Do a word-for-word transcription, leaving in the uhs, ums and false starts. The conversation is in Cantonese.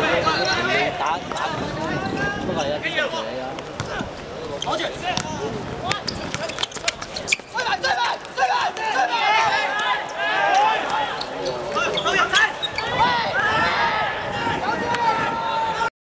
打打不過係一啲嘢啊。攞住。